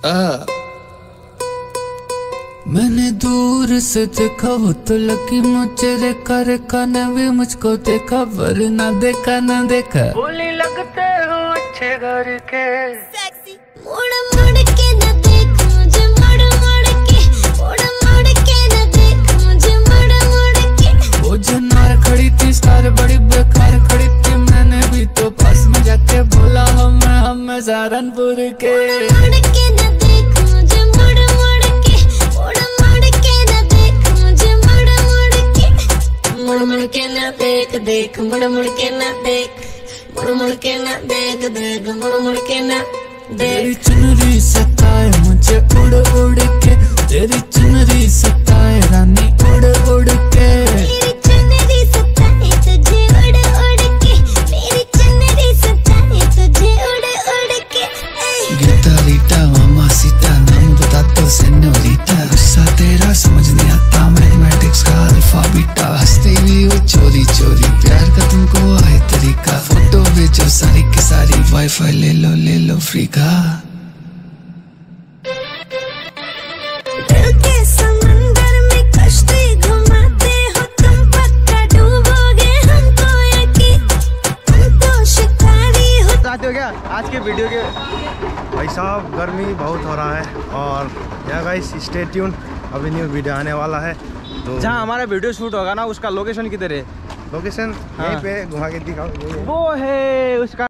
मैंने दूर से देखा वो तो लगी मुझे रेखा रेखा ने भी मुझको देखा वरना देखा ना देखा। बोली लगते हो अच्छे घर के मुड़ मुड़ के न देख मुझे मुड़ मुड़ के मुड़ के न देख मुझे मुड़ के। वो जनार खड़ी थी स्टार बड़ी बेकार खड़ी थी मैंने भी तो पास में जाके बोला हम सहारनपुर के। मुड़ के न देख मुझे मुड़ के मुड़ के न देख मुझे मुड़ के न देख देख मुड़ के न देख मुड़ के न देख देख मुड़ के न देख। तेरी चुनरी सताए मुझे उड़ उड़ के तेरी चुनरी सताए रानी उड़ उड़ के। मेरी चुनरी सताए तुझे उड़ उड़ के मेरी चुनरी सताए तुझे उड़ उड़ के। गीता रीता मामा सीता नाम बता तो सेनोरिटा गुस्सा तेरा समझ नहीं आता मैथमेटिक्स का अल्फा बीटा। हंसते भी हो चोरी चोरी प्यार का तुमको आए तरीका फोटो भेजो सारी की सारी वाईफाई ले लो फ्री का। दिल के समंदर में कश्ती घुमाते हो तुम पक्का डूबोगे हमको यकीन तुम तो शिकारी हो। चाहते हो क्या आज के वीडियो के भाई साहब गर्मी बहुत हो रहा है और या गाइस स्टे ट्यून अभी न्यू वीडियो आने वाला है। तो जहाँ हमारा वीडियो शूट होगा ना उसका लोकेशन किधर है? लोकेशन यहीं पे घुमा के दिखाओ। वो है उसका